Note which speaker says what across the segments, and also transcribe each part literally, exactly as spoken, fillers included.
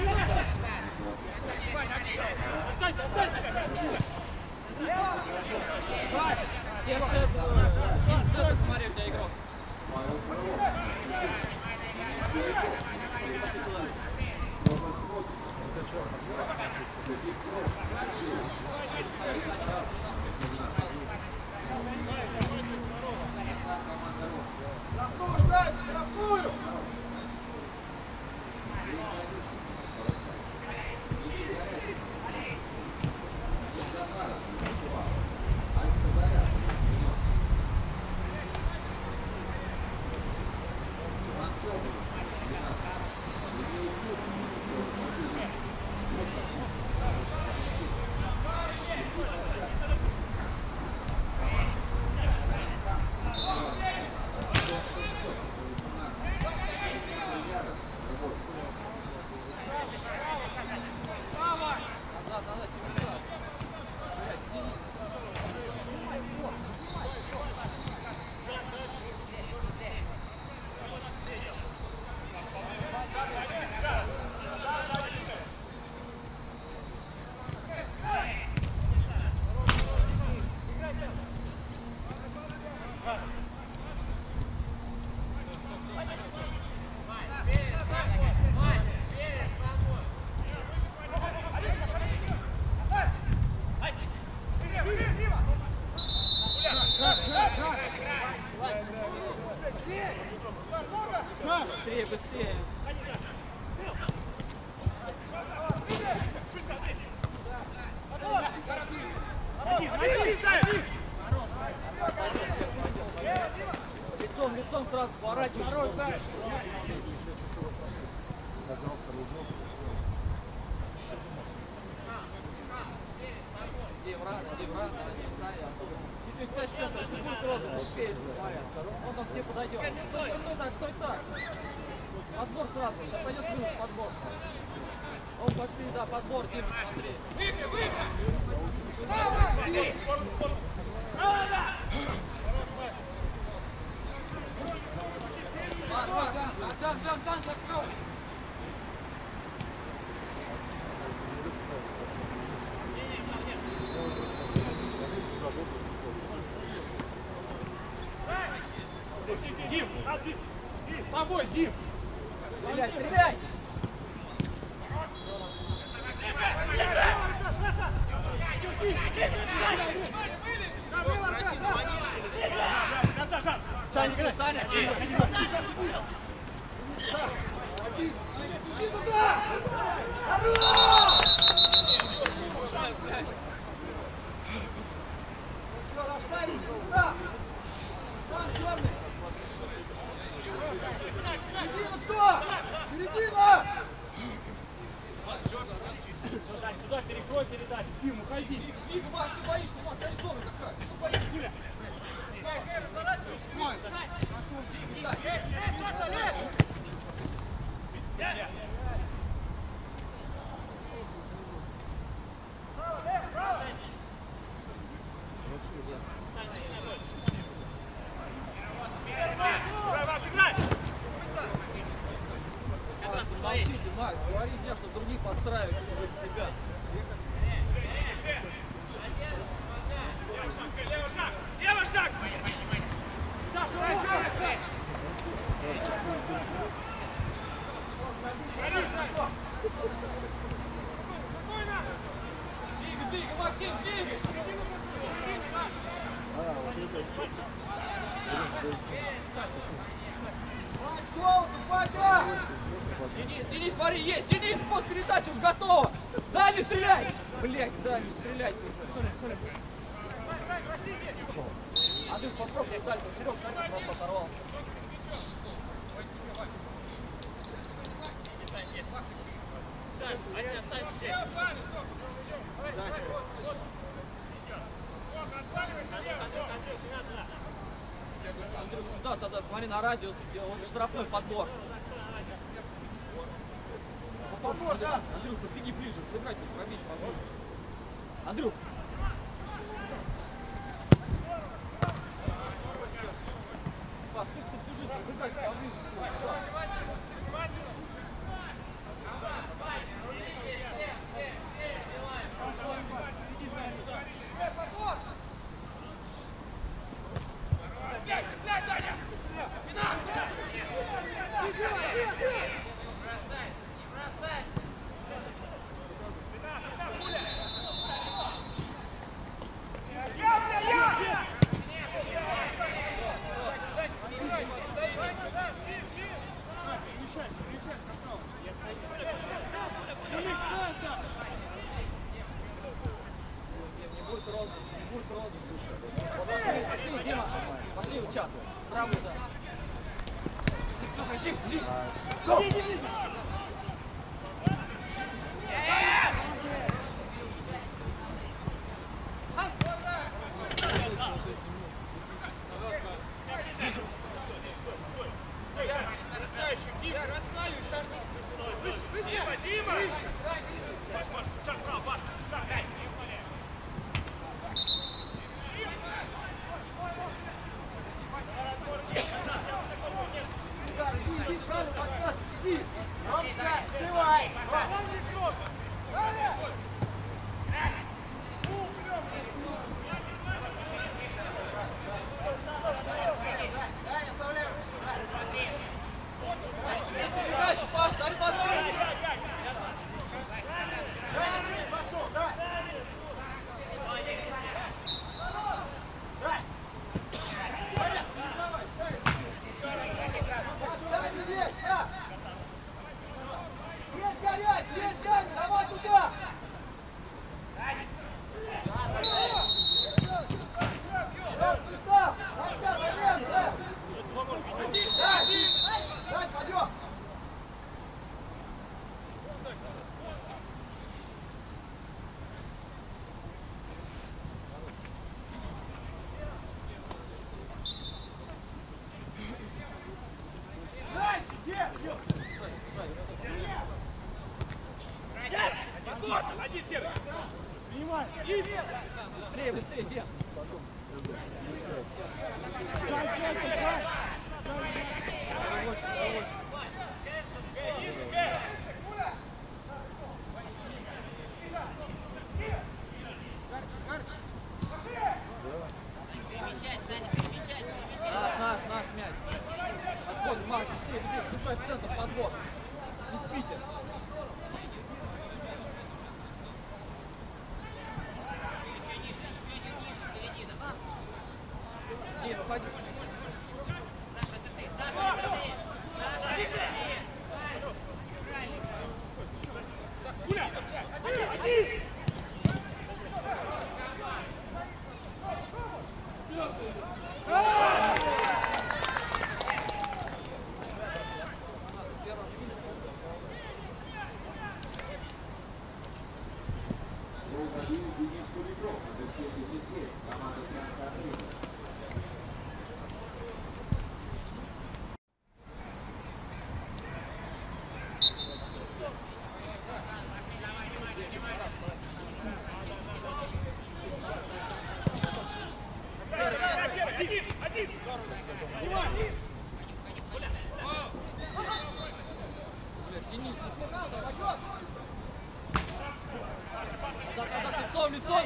Speaker 1: Смотри, у тебя игрок. Быстрее, быстрее. Лицом, лицом сразу поворачивай. Девра, девра, теперь часть центра, если будет розовый, успеешь, он там все подойдет. Стой, стой так, стой так. Подбор сразу, сейчас пойдет плюс, подбор. Он пошли, да, подбор, Дима, смотри. Выпи, выпи! Пас, пас, жан, жан, жан, закрой! Дим, Дим, с тобой, Дим! Стреляй, стреляй! Саня, Саня! Иди туда! Все, расставить, сюда! Там черный! Середина кто? Середина! Сюда, сюда перекрой передачу. Дим, уходи. Дим, Маш, ты боишься? Маш, Аризона какая? Что боишься? Гуля. Молчите, Макс, говори мне, что других подстраивать из тебя. Левый шаг! Левый шаг! Двигай, двигай, Максим, двигай! Денис, Денис, смотри, есть! Денис, пост передачи уж готова! Дальше стреляй! Блять, дальше стрелять уже! А ты попробуй дальше, Серег, смотри, просто оторвал. Андрюх, сюда тогда, смотри, на радиус, он штрафной подбор. Подбор, да? Андрюх, беги ближе, сыграть тут, пробить поближе. Андрюх! Пас, пусть тут бежит, сыграть поближе. Быстрее, быстрее, Дем.
Speaker 2: Перемещайся, Саня, перемещайся, перемещайся.
Speaker 1: Наш, наш, наш мяч. Отходим, Марк, быстрее, быстрее, бежать в центр, подбор. Не спите.
Speaker 2: Еще ниже, еще один ниже, середина.
Speaker 1: Дим, уходи.
Speaker 2: Саша, это ты, Саша, это ты. Саша, это ты. Правильно.
Speaker 3: Гуля! Один, один! Один, один!
Speaker 1: Денис. Назад, назад, лицом, лицом.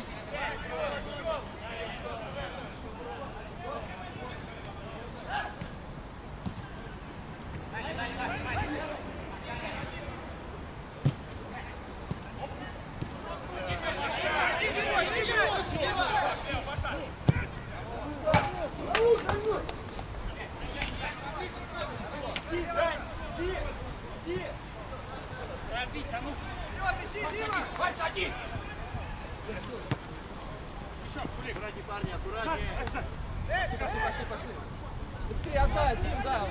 Speaker 4: Аккуратнее, парни, аккуратнее.
Speaker 1: Пошли, пошли, пошли. Быстрее отдай, Дим, да.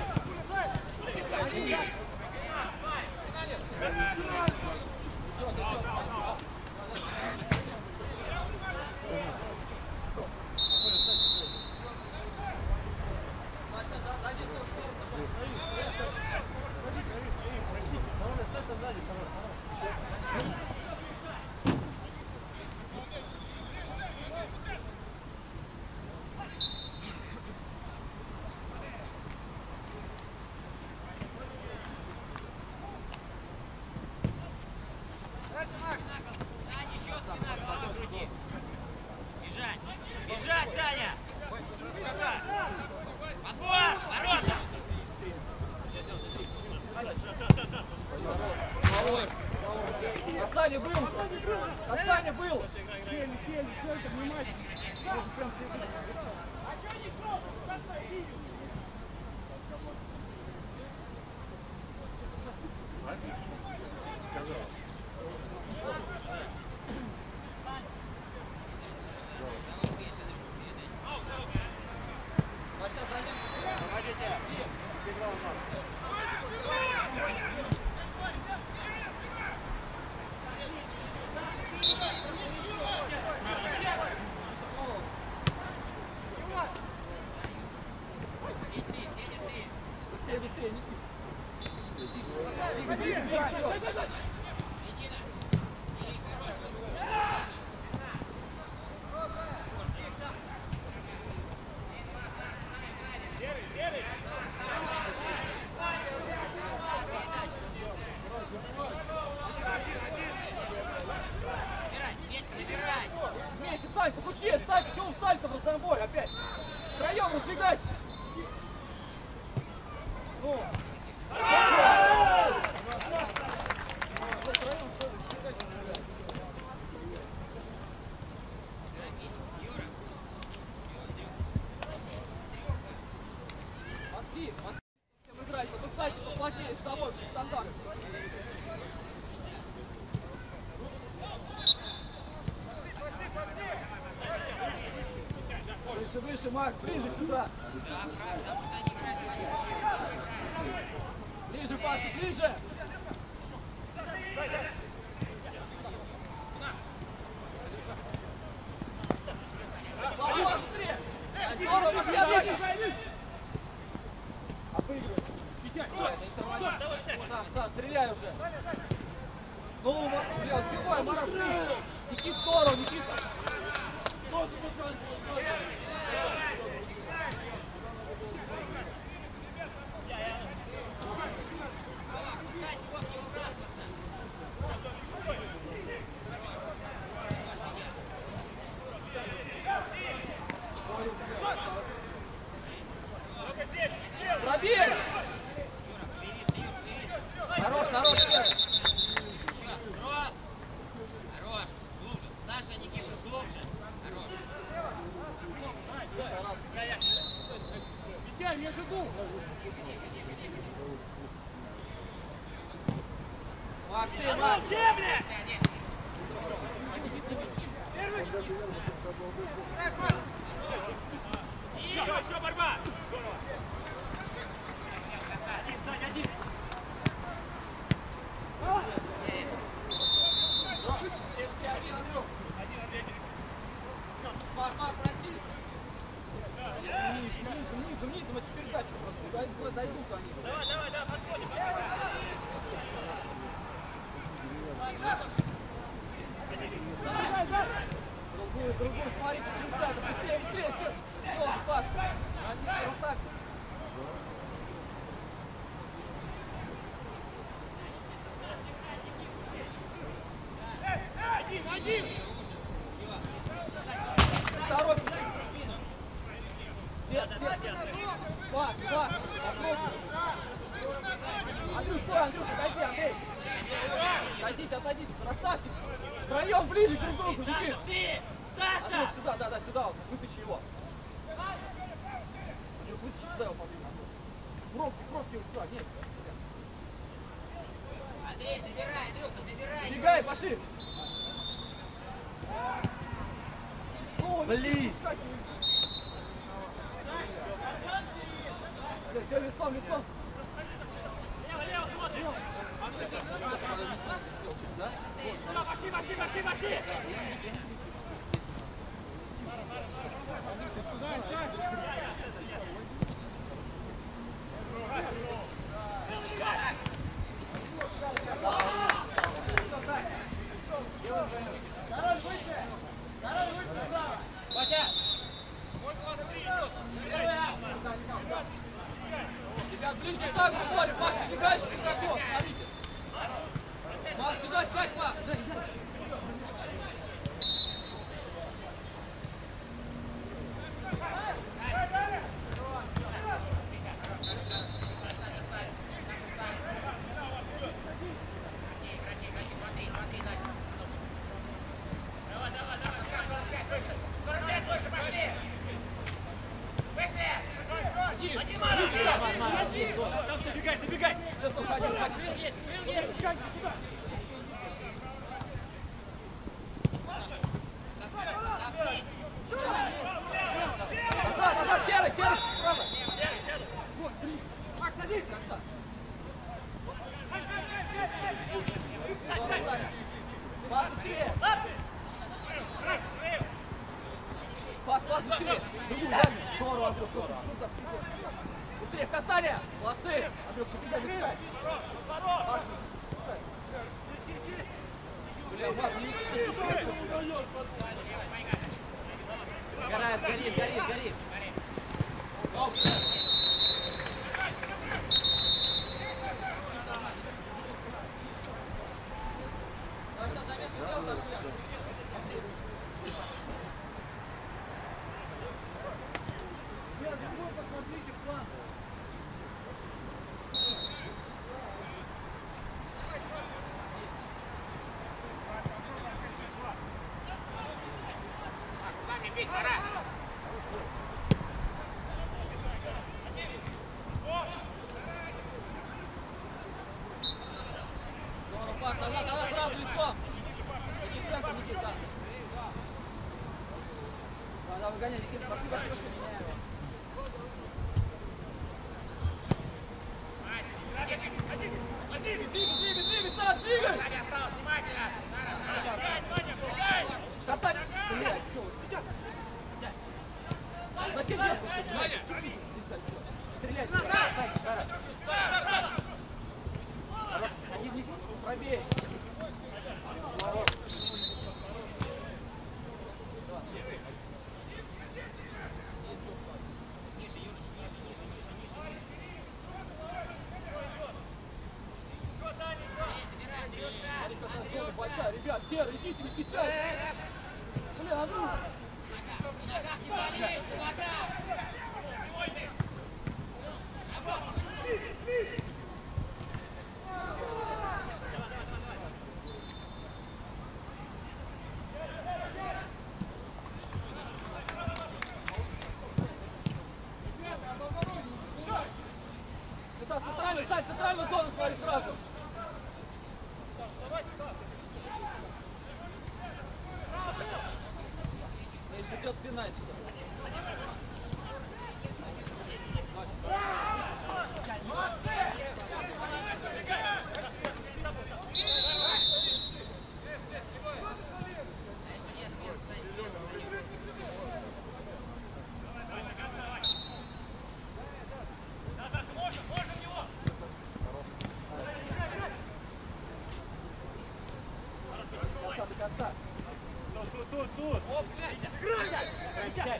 Speaker 2: Саня, еще спина, голова груди. Бежать, бежать, Саня. Подбор, ворота.
Speaker 1: А Саня был! А Саня был!
Speaker 3: Келли, Келли, центр, внимательно. Тоже прям
Speaker 4: Помогите. Сигнал, Макс.
Speaker 1: быстрее, Никит. Двигай, двигай, двигай, вперед. Вместе стань, по куче, стань, чего встали-то в разнобой опять? Втроем разбегайтесь. Ну. Максим, Максим, играйте, вы встаньте поплотнее с собой, стандарт. Выше, выше, Макс, ближе сюда. Ближе, Паша, ближе. Паша, Паша, быстрее. Здорово, пошли атаки. Обыгрывай. Сам, сам, стреляй уже. Ну, бля, успевай, Марат. Никит, здорово, Никита. Пробей! Хорош, хорош, Серый.
Speaker 2: Хорош! Хорош! Глубже! Саша, Никита, глубже! Хорош!
Speaker 3: Витя, между двух!
Speaker 1: Макс, ты, Макс!
Speaker 3: Земля! Еще, еще борьба! Один, Сань, один!
Speaker 1: Марк, Марк, проси! Ниже, ниже, ниже, ниже, эти передачи просто дойдут они.
Speaker 3: Давай, давай, давай, подходим!
Speaker 1: Другую, другую, смотри, чисто, быстрее, быстрее, все, все, пас, один, расставь.
Speaker 3: Один, один!
Speaker 1: Второй, все, все, пас, пас, попрошу. Андрюш, стой, Андрюш, отойди, Андрей. Отойдите, отойдите, расставьте. Втроем ближе к кружку, Никит.
Speaker 2: Саша, ты!
Speaker 1: Андрюш,
Speaker 2: Саша!
Speaker 1: сюда, да, да, сюда, вот, вытащи его. Вытащи сюда его, поближе. Бровки, бровки его сюда, нет.
Speaker 2: Андрей, забирай, Андрюха, забирай!
Speaker 1: Бегай, пошли. Блин. Все, все, лицом, лицом.
Speaker 3: Лево, лево, смотри! Пошли, пошли, пошли, пошли! Сань, Сань!
Speaker 1: Ребят, ближний штаг в споре. Маш, побегаешь к игроку. Смотрите. Маш, сюда сядь, Маш.
Speaker 3: Добегай, добегай!
Speaker 1: Назад, назад, серый, серый, справа. Макс, садись. До конца. Пас, быстрее. Пас, пас, быстрее. Здорово, здорово. Быстрее, Касталия. Молодцы. Андрюх, убегай, убегай. Бля, Марк, не
Speaker 2: Горает, горит, горит, горит.
Speaker 1: Сейчас заметно сделал, Саша. Посмотрите план.
Speaker 2: Руками бить, пора.
Speaker 1: Здорово, Пак, назад, назад, сразу лицом. Иди в центр, Никита. Давай, выгоняй, Никита, пошли, пошли, пошли. Меняем его. Двигай, двигай, двигай, Саш, двигай!
Speaker 2: Саня, осталось, внимательно.
Speaker 1: Касать! Блядь, всё. Зачем я? Саня! Стреляй! Сань, Сара! Один, не пробей!
Speaker 2: Ниже, Юрочка, ниже, ниже, ниже, ниже, ниже. Забирай, Андрюшка.
Speaker 1: Большая, ребят, Сера, идите, не стесняйтесь! Блин, Андрюш! Сюда, центральную, Сань, центральную зону смотри сразу! Если идет спина сюда. До конца.
Speaker 3: Тут, тут, тут.
Speaker 1: Оп, блядь! Играй! Быстрее!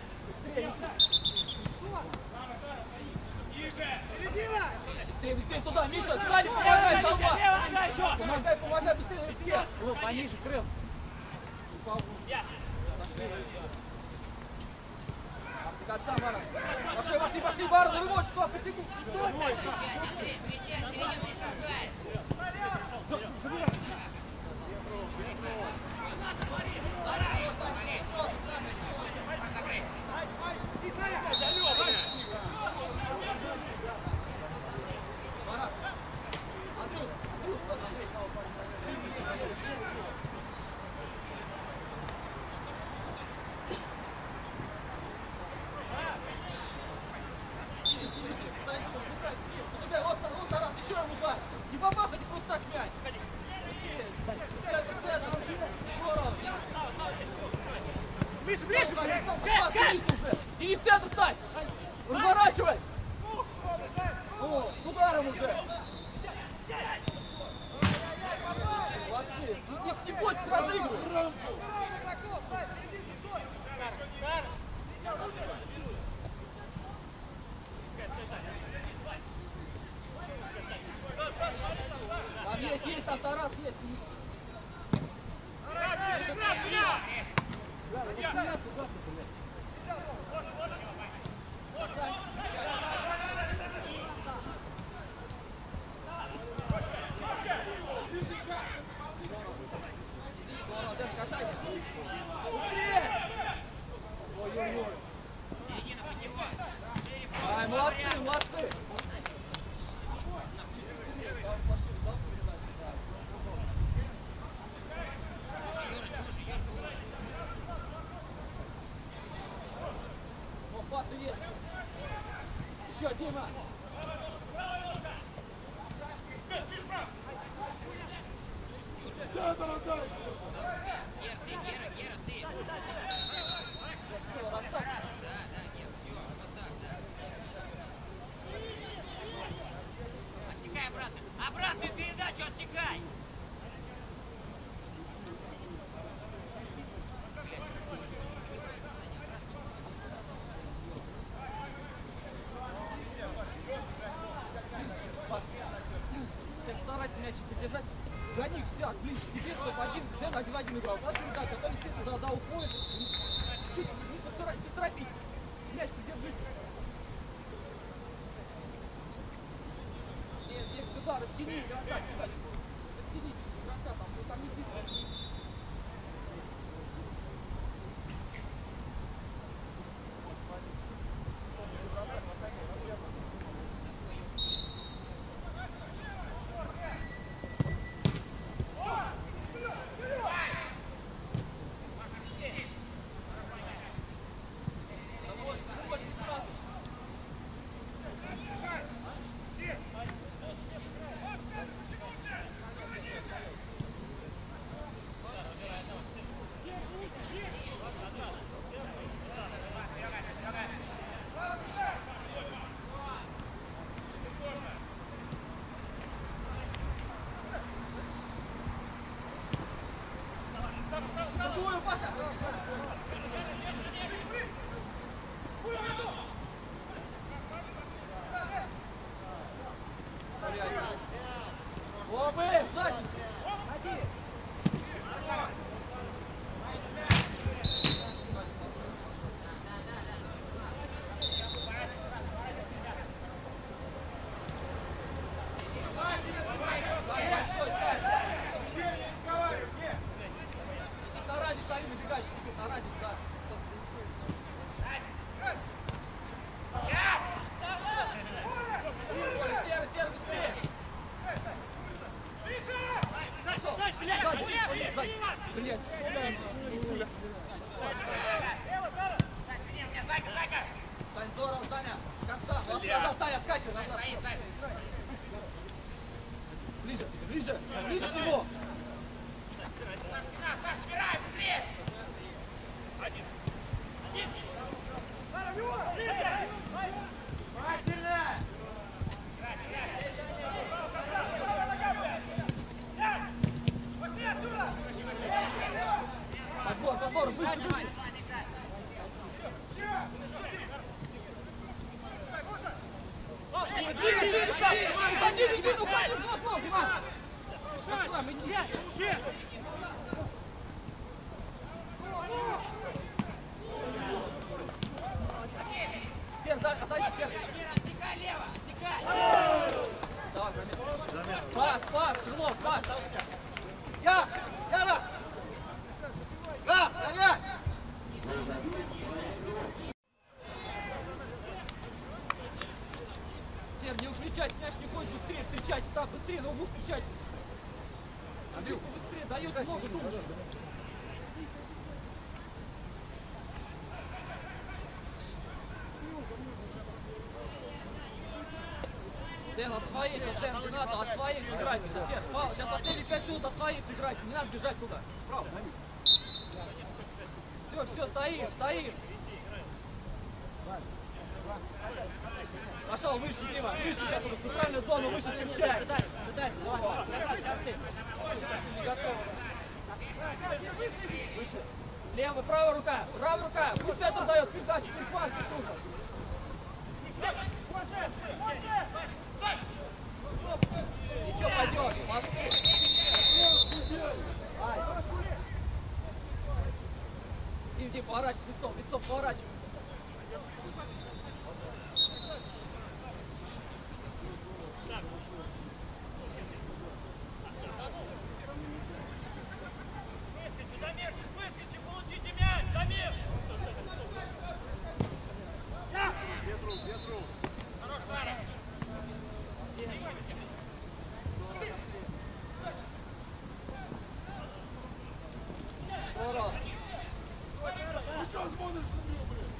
Speaker 1: Быстрее, быстрее туда, Миша, сзади помогай, толпа!
Speaker 3: Левая нога еще.
Speaker 1: Помогай, помогай, быстрее, быстрее! О, пониже, Крым! До конца, Мара! Пошли, пошли, пошли, Бара, рывок, сюда, посеку! Вот, вот, Тарас, еще ему удар! Не бабахайте, просто так мяч! Быстрее! Центр, центр! Здорово!
Speaker 3: Ближе, ближе.
Speaker 1: Пас, Денис уже! Денис, в центр стань! Разворачивай! О, с ударом уже! Молодцы! Не, не бойтесь, разыгрывай! Там есть, есть, там Тарас есть! Ай, молодцы, молодцы! О, Паша есть! Еще, Дима!
Speaker 2: Гера, ты, Гера, Гера, ты.
Speaker 1: Все, расставь!
Speaker 2: Да, да, Гера, все, вот так, да. Засекай!
Speaker 1: Старайся мяч держать. Гони их всех, блин, теперь, чтобы один, где один в один играл. Надо передача, а то они все туда да, уходят. Чуть, не поторопись, не торопись. Мяч подержи. Нет, нет, сюда, растяни, игрока, сюда. Растяни игрока, там, ну там не видно. Сань, здорово, Саня. Конца. Вот назад, Саня, скакивай назад. Ближе, ближе, ближе к нему.
Speaker 2: Собирай, быстрее!
Speaker 1: Подбор, подбор, выше, выше. Уходи, иди, ну уходи, злоплов, Иван! Аслам, иди! Сер, отойди, Сер!
Speaker 2: Отсекай лево, отсекай!
Speaker 1: Давай, замер. Пас, пас, Крылов, пас!
Speaker 4: Я! Яра! Да! Гоняй!
Speaker 1: Сер, не включайте, мяч не ходит быстрее, встречайте, там быстрее, на углу встречайте. Андрюха, быстрее, даете много, думаешь. Дэн, от своей сейчас, Дэн, не надо, от своей сыграйте сейчас, Сер, Павел, сейчас последние пять минут от своей сыграйте, не надо бежать туда. Все, все, стоим, стоим. Пошел выше, Дима, выше сейчас, вот, центральную зону, выше встречай. Выше, готово. Выше. Левая, правая рука, правая рука, пусть Петр дает, передачу, перехват, Петруха. Ничего, пойдет, молодцы. Дим, Дим, поворачивай лицом, лицом поворачивай. Здорово.
Speaker 4: Ты что смотришь на меня, блин?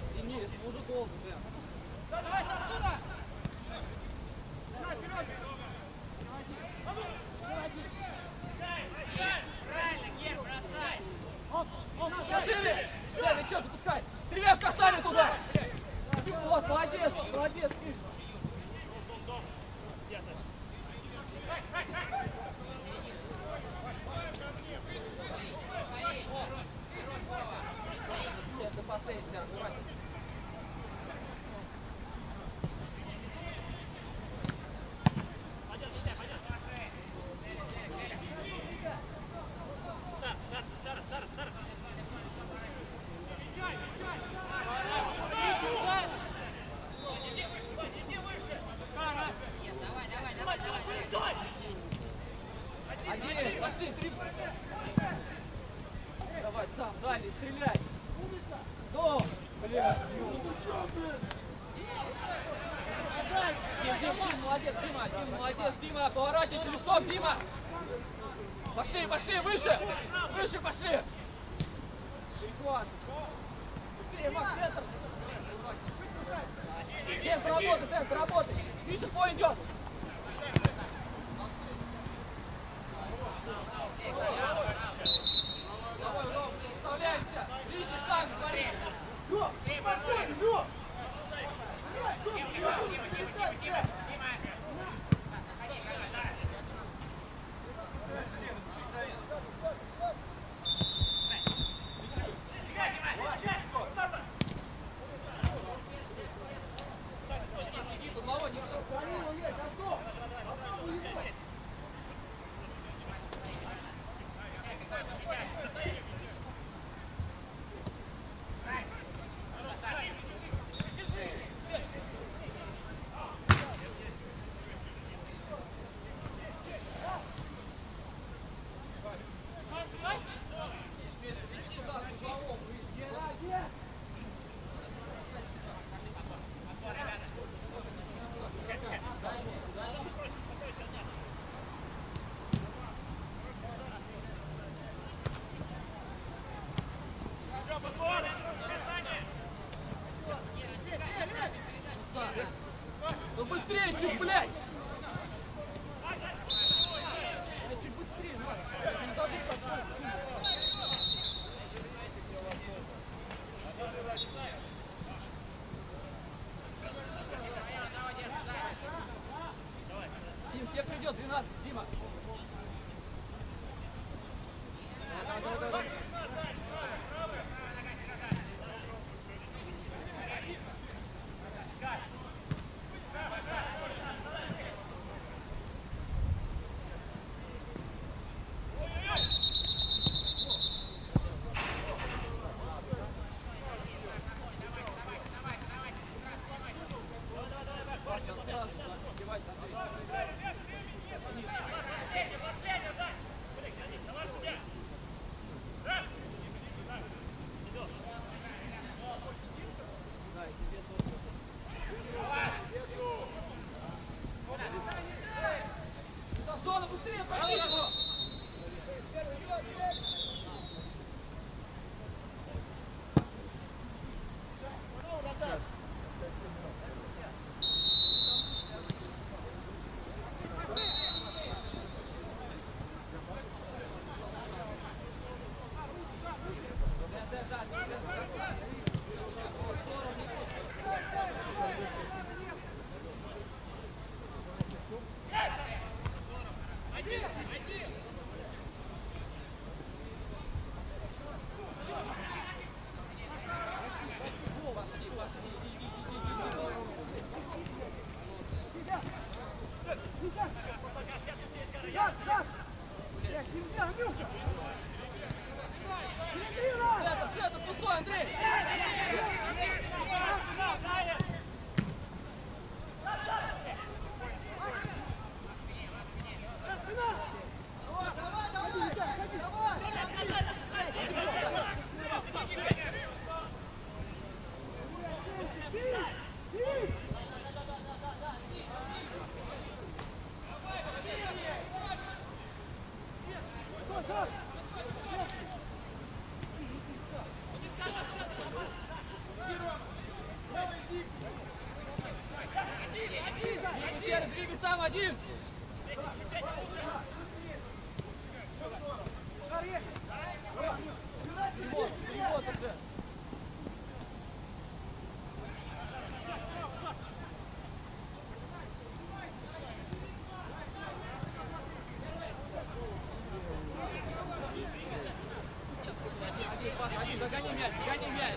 Speaker 1: стреляй. Ну, блин. Дим, Дим, Дим, молодец, Дима, Дим, молодец, Дима, поворачивайся лицом, Дима. Пошли, пошли, выше, выше пошли. Перехват. Быстрее, Макс, центр. Темп работы, темп работы. Миша, твой идет. Давай, Ром, вставляемся. Лишний штанг, смотри.
Speaker 2: Дима, Дима, Дима, Дима, Дима.
Speaker 1: Ну быстрее чуть, блядь! Чуть быстрее, надо. Не должны подходить. Дим, тебе придет двенадцать, Дима. Давай, давай, давай, давай. Зона, быстрее, проси его! Центр, центр, пустой, Андрей! Серый, двигай сам один! Вот, вот уже! Один, догони мяч, догони мяч!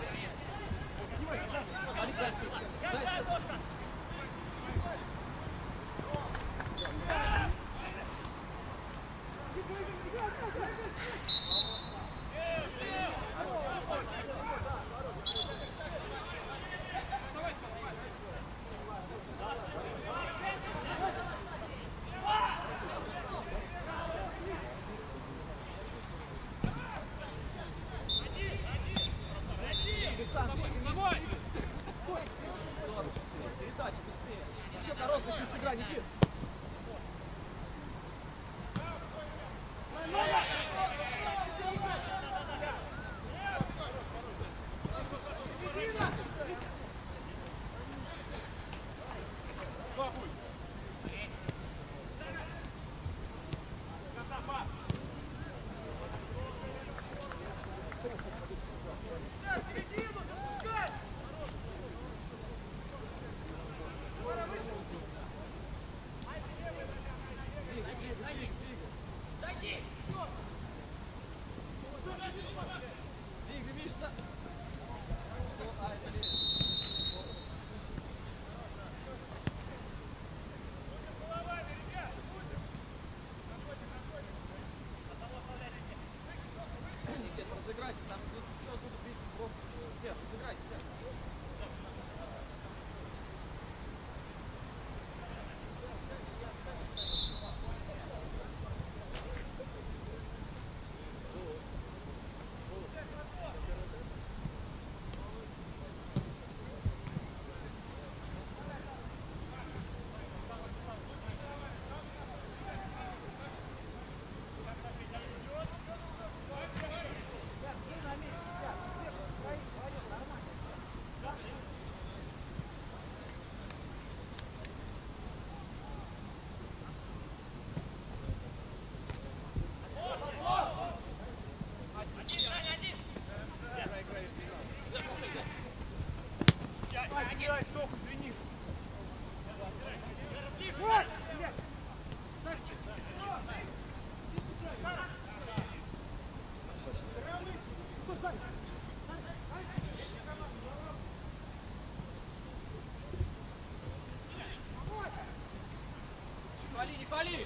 Speaker 1: пали, не пали!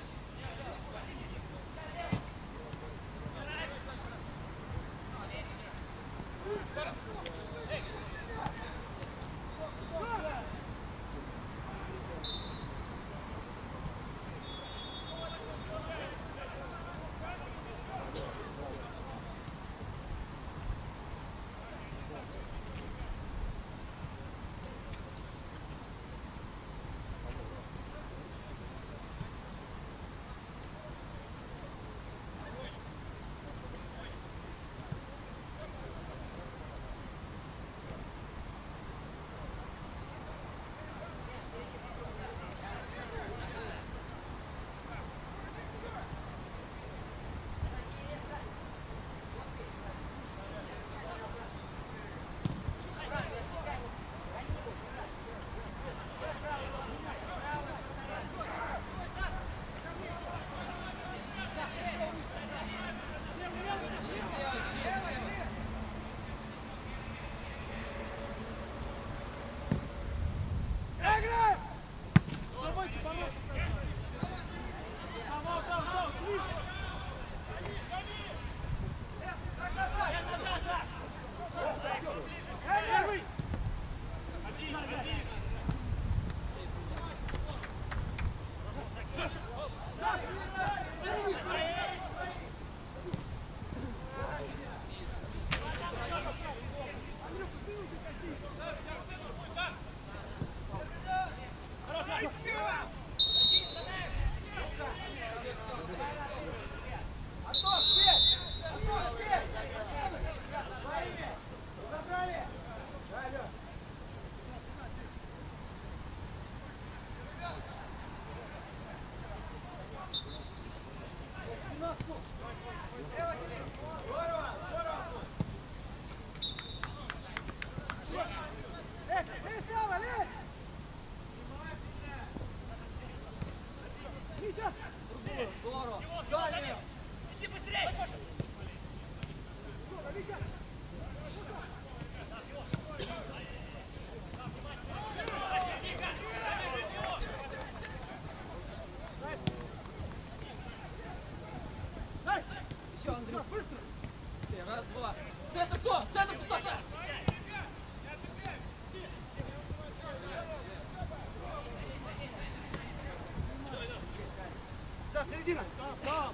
Speaker 4: Середина! Там!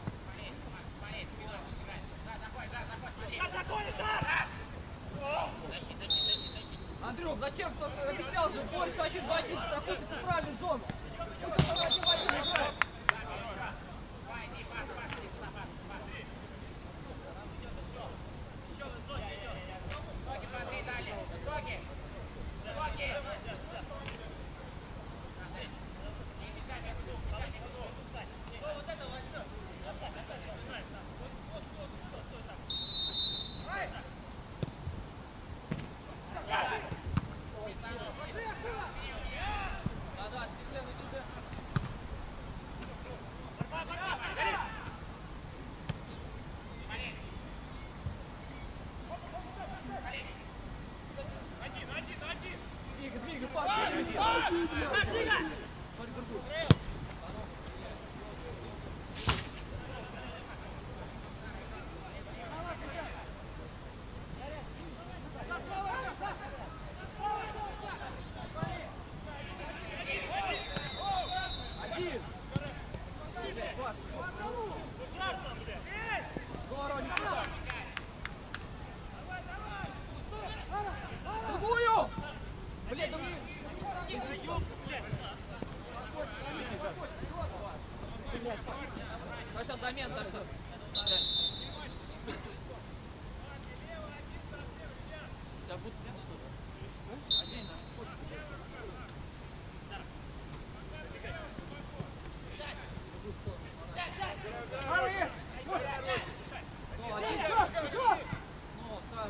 Speaker 1: Андрюх, зачем кто объяснял же, борется один в один, какую-то центральную зону? Пусть он один в один играет. Сейчас замена даже. Тебя будут снять что-то? Отдельно. Ну, один. Ну, сразу.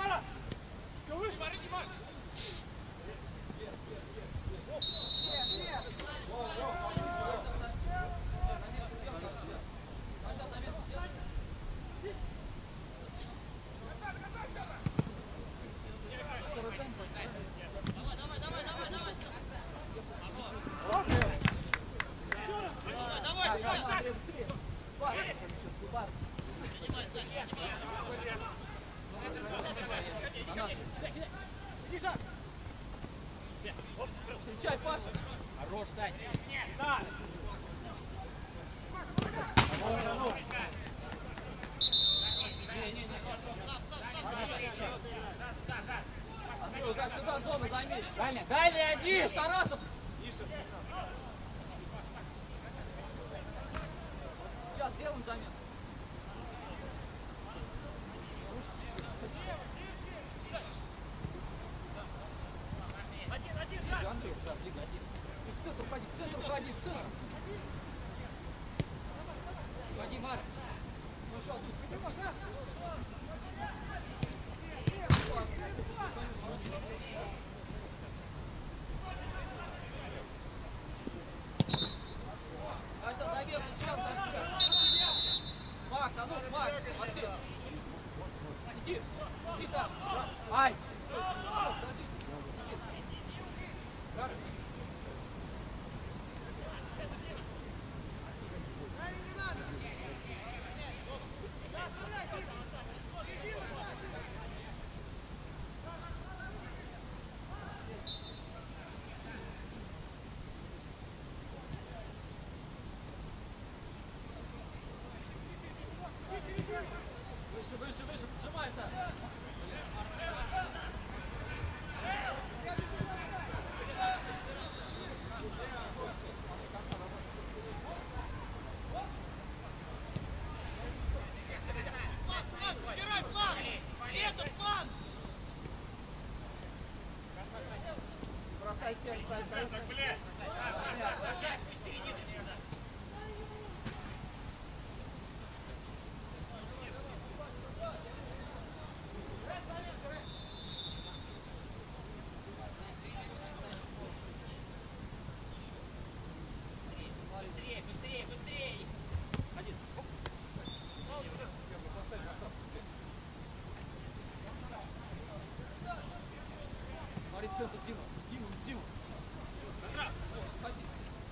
Speaker 4: Марат! Все выше, Марат, Марат!
Speaker 1: Встречай, Паша! Хорош, Тань! Не-не-не, Андрюха, сюда зону займи! Дальше, дальше, один! Тарасов! Сейчас делаем замену.
Speaker 3: Один, один,
Speaker 1: Андрей, да, двигай, один. В центр уходи, в центр уходи, в центр. Уходи, Марк. Ну что, а что, забил, сделал, Макс, а ну, Макс, Максим. Иди, иди там. Ай. Выше, выше, выше, поджимай-то!
Speaker 2: Убирай фланг! Этот фланг!
Speaker 1: Бросай тело, бросай.
Speaker 2: Зажать, пусть середину не надо. Быстрее, быстрее, быстрее!
Speaker 1: Смотри, центр, Дима, Дима, Дима. Ходи.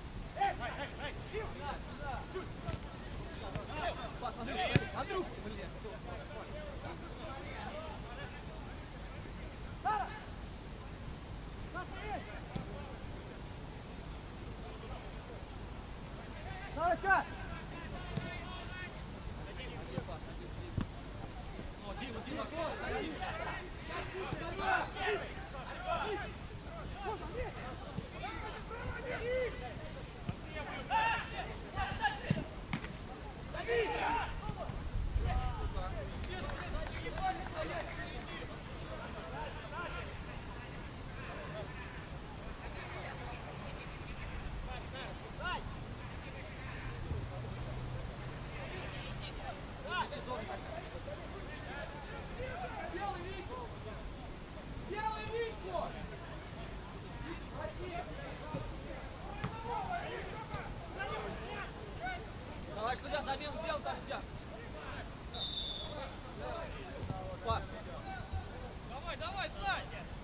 Speaker 1: Пас, Андрюх, Андрюх, блин, все.
Speaker 4: Салочка!
Speaker 1: Ну, Дима, Дима, садись. Давай сюда, замену сделал, дождя. Пас.
Speaker 3: Давай, давай, Сань!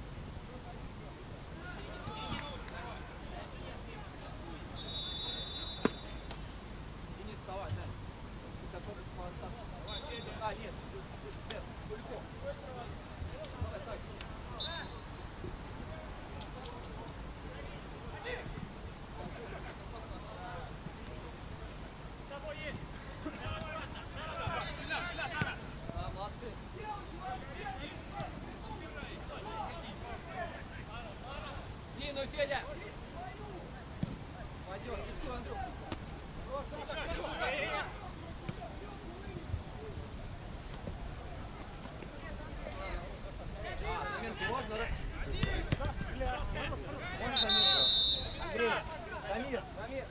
Speaker 1: Денис, вставай, да. Ты готов к фантасту. А, нет, нет, Куликов. Давай, так.
Speaker 3: С тобой есть!
Speaker 1: А, молодцы. Длинную, Федя. Пойдет, рискуй, Андрюх. Можно, да? Можно заметить? Андрей, Дамир, Дамир.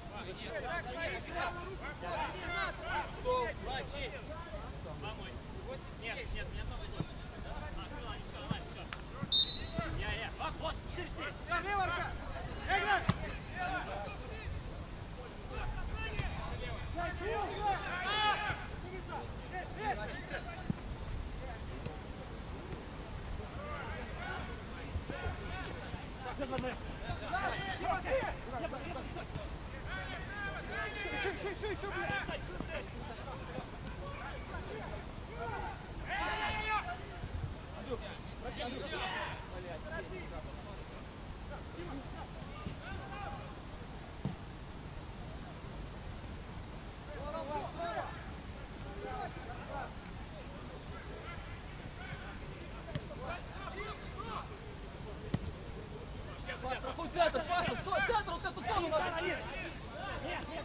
Speaker 2: Так, стоит!
Speaker 3: Врачи! Помой!
Speaker 4: стороны. Еще, еще, еще, еще, блядь.
Speaker 1: Проходи центр, Паша, стой, центр, вот эту зону надо.
Speaker 4: Нет, нет, нет.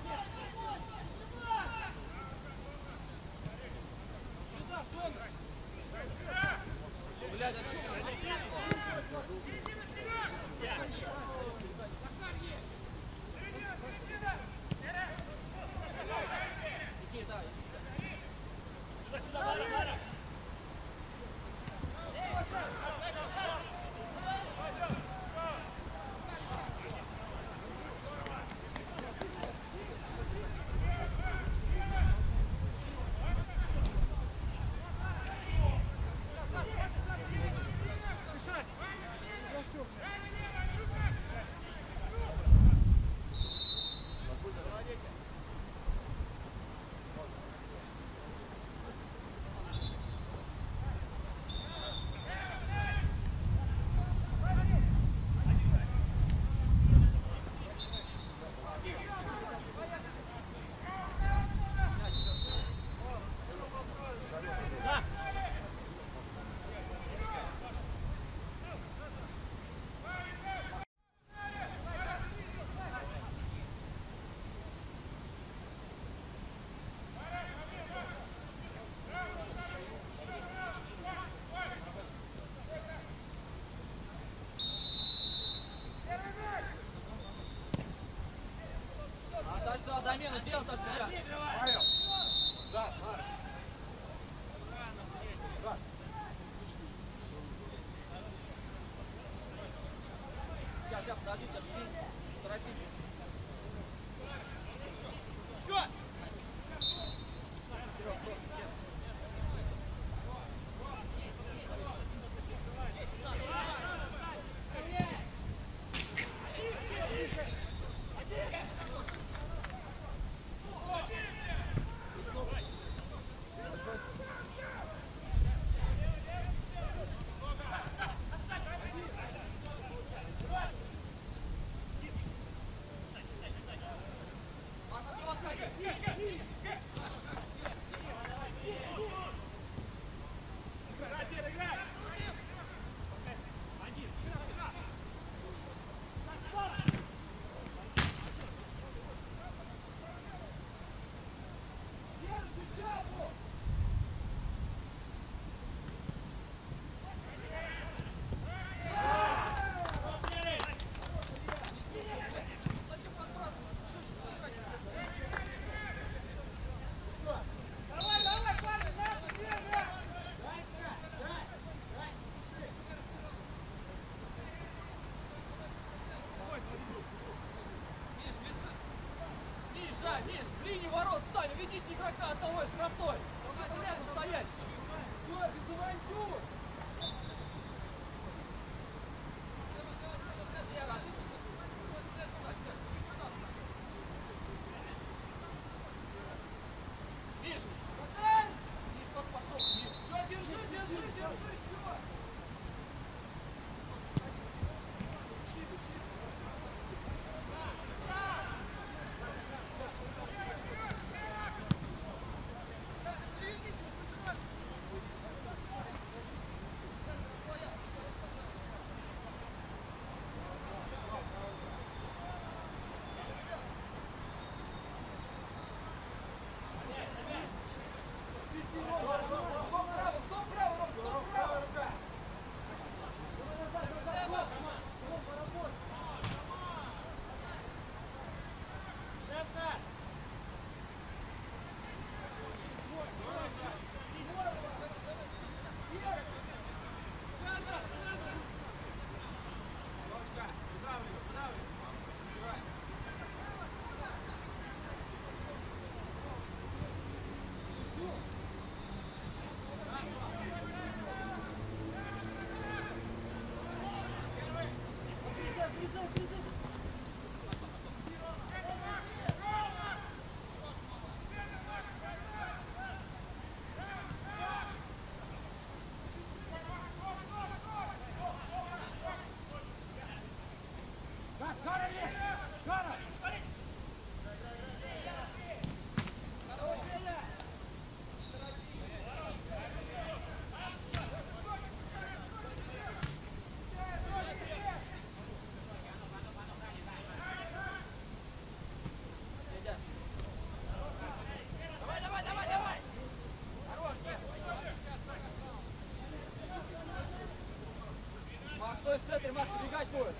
Speaker 1: Сюда, зону. Блядь, а чё? Замену сделал там себя.
Speaker 4: Павел.
Speaker 1: Да, да. Сейчас, сейчас, подожди, сейчас, торопись.
Speaker 2: Все!
Speaker 1: Макс, бегать будет.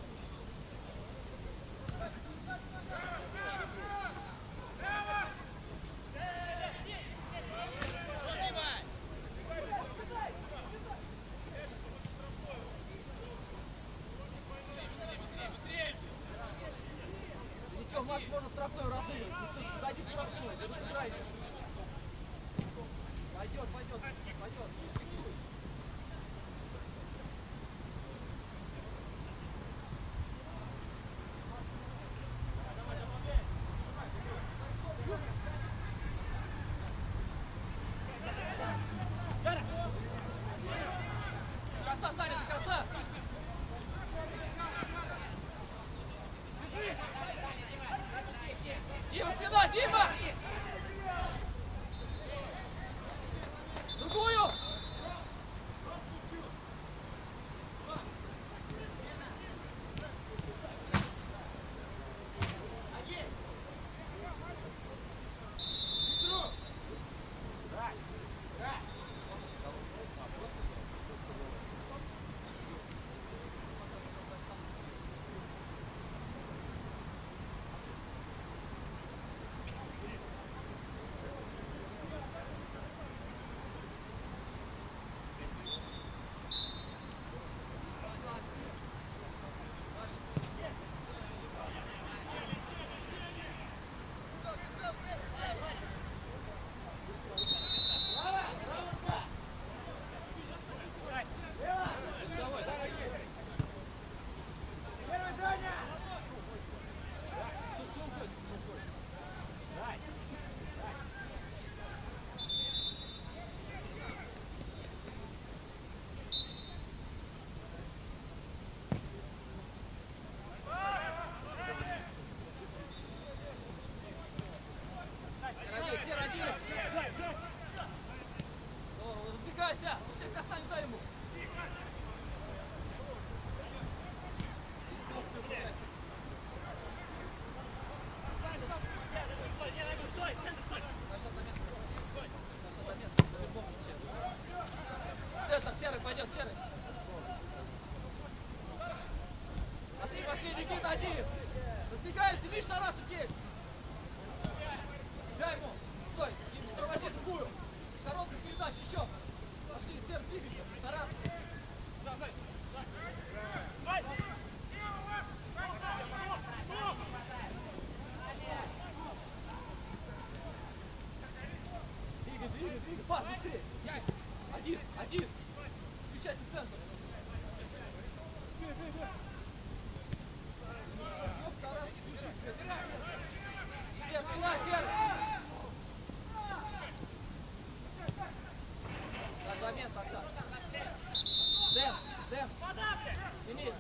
Speaker 1: Ничего, Макс, можно штрафную разыграть. Дайте штрафную, не разыграйте. Пойдет, пойдет, пойдет. Конца, Саня, до конца! Дима, спина, Дима! Другую! Разбегайся! Быстрее касание дай ему! Центр, серый пойдет, серый! Пошли, пошли, Никита, один! Разбегаемся, видишь, на раз идти! Дай ему! Стой! И тормози другую! Короткая передача, еще! Пошли, серый, двигайся! Тарас! Двигай, двигай, двигай! Пас, быстрее! Яй! Один, один! Включайся в центр! Тарас, бежи! Серый, спина, серый! Так, момент, тогда! Дэн, Дэн! Денис!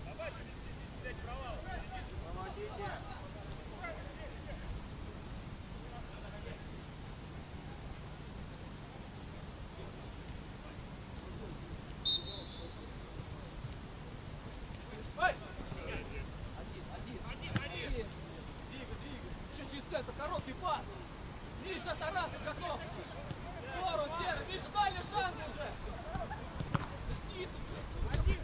Speaker 1: Ой! Один, один, один! Двигай, двигай! Еще через центр, короткий пас! Миша, Тарасов готов! Здорово, серый! Миша, дальний штангу уже! Вниз уже! Один!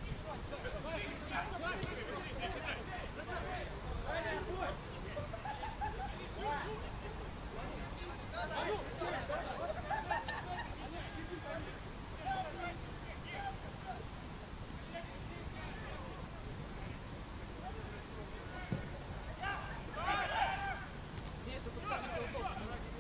Speaker 1: Миша, подскажи, удобно.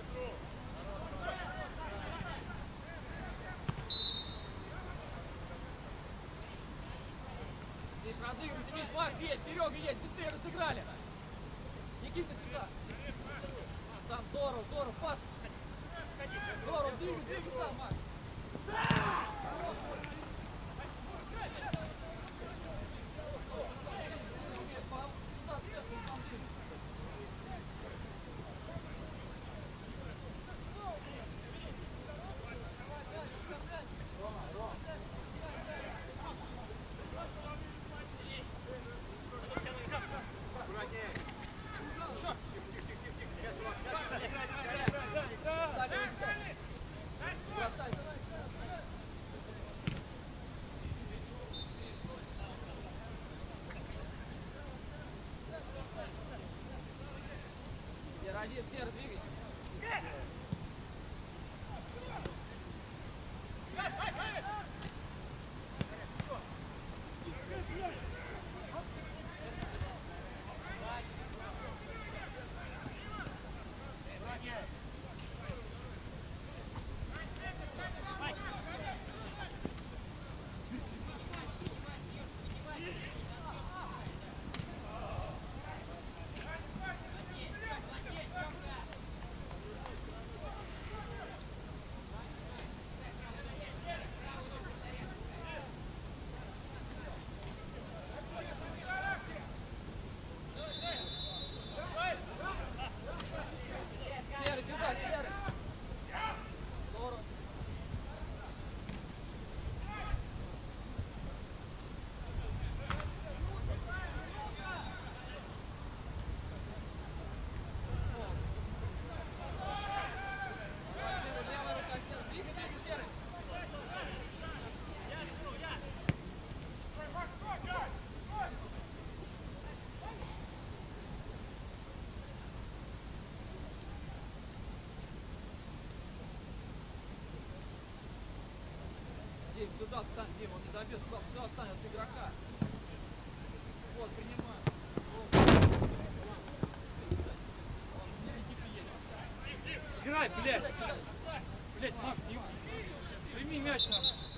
Speaker 1: Миш, разыгрывайте, Миш, Макс есть, Серега есть, быстрее разыграли. Никита сюда. Сам, здорово, здорово, пас. Здорово, двигай, двигай сам, Макс. Молодец, Серый, двигайся. Серый, сюда, Серый. Здорово. Серый, левая рука, Серый. Двигай, двигай, Серый. Дим, сюда встань, Дим, он не добьет, сюда, сюда встань от игрока. Вот, принимай.
Speaker 3: Играй, блядь! Блядь, Макс, ё- прими мяч нам.